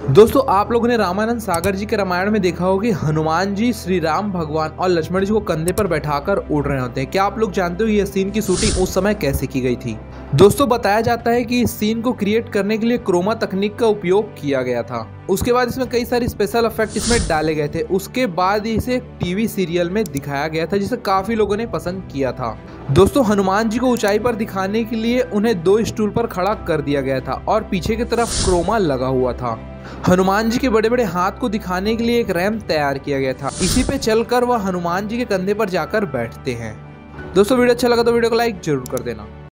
दोस्तों आप लोगों ने रामानंद सागर जी के रामायण में देखा होगा कि हनुमान जी श्री राम भगवान और लक्ष्मण जी को कंधे पर बैठाकर उड़ रहे होते हैं। क्या आप लोग जानते हो ये सीन की शूटिंग उस समय कैसे की गई थी? दोस्तों बताया जाता है कि इस सीन को क्रिएट करने के लिए क्रोमा तकनीक का उपयोग किया गया था। उसके बाद इसमें कई सारे स्पेशल इफेक्ट इसमें डाले गए थे। उसके बाद इसे टीवी सीरियल में दिखाया गया था जिसे काफी लोगों ने पसंद किया था। दोस्तों हनुमान जी को ऊंचाई पर दिखाने के लिए उन्हें 2 स्टूल पर खड़ा कर दिया गया था और पीछे की तरफ क्रोमा लगा हुआ था। हनुमान जी के बड़े बड़े हाथ को दिखाने के लिए एक रैंप तैयार किया गया था। इसी पे चलकर वह हनुमान जी के कंधे पर जाकर बैठते हैं। दोस्तों वीडियो अच्छा लगा तो वीडियो को लाइक जरूर कर देना।